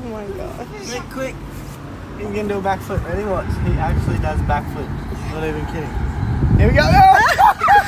my god. Quick, quick. He's gonna do a backflip. Ready? Watch. He actually does a backflip. Not even kidding. Here we go.